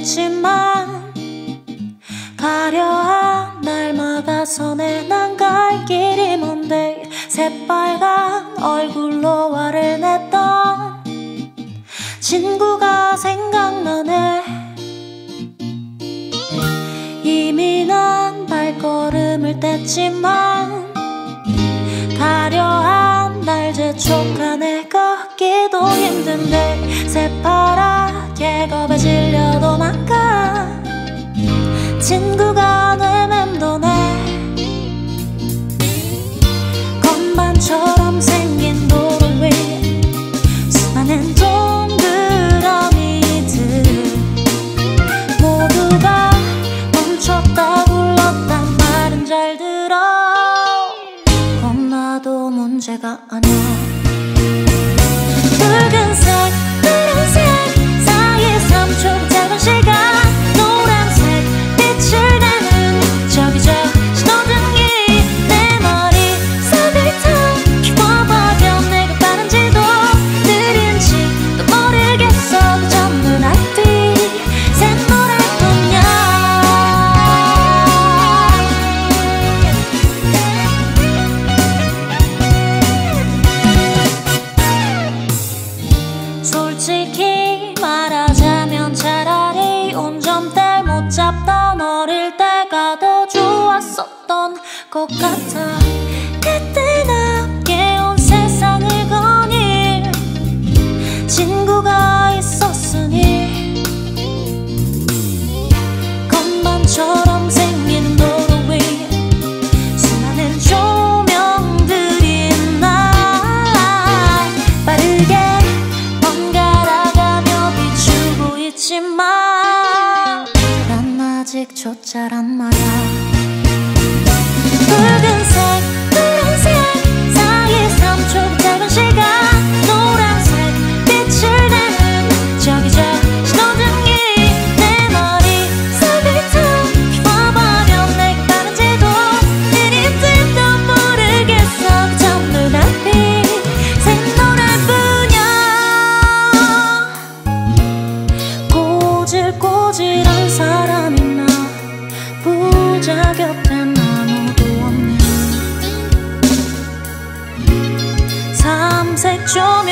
됐지만 가려한 날 막아서 내 난 갈 길이 먼데 새빨간 얼굴로 화를 냈던 친구가 생각나네. 이미 난 발걸음을 뗐지만 가려한 날 재촉하네. 걷기도 힘든데 새파랗게 겁에 질려도 난 가. 친구가 내맴도네. 건반처럼 생긴 도로 위 수많은 동그라미들 모두가 멈췄다 굴렀단 말은 잘 들어. 겁나도 문제가 아니야. 붉은색, 노란색 사이에 3초 짧은 시간 노란색 빛을 내는 저기 저 신호등이 내 머릿속을 타 키워버려. 내가 빠른지도 느린지도 모르겠어. 그저 눈앞이 샛노랄 뿐이야. 솔직히 말하자면 차라리 운전대 못 잡던 어릴 때가 더 좋았었던 것 같아. 그때 함께 온 세상을 거닐 친구가 있었으니. 건반처럼 생긴 도로 위 수많은 조명들이 날 빠르게 번갈아가며 비추고 있지만 난 아직 초짜란 말야. 붉은색, 노란색 사이에 3초 짧은 시간 노란색 빛을 내는 저기 저 신호등이 내 머릿속을 타 키워버려. 내가 빠른지도 느린지도 모르겠어. 그저 눈앞이 샛노랄 뿐이야. 꼬질꼬질한 사람이 나 부자 곁엔 아무도 없네. 삼색 조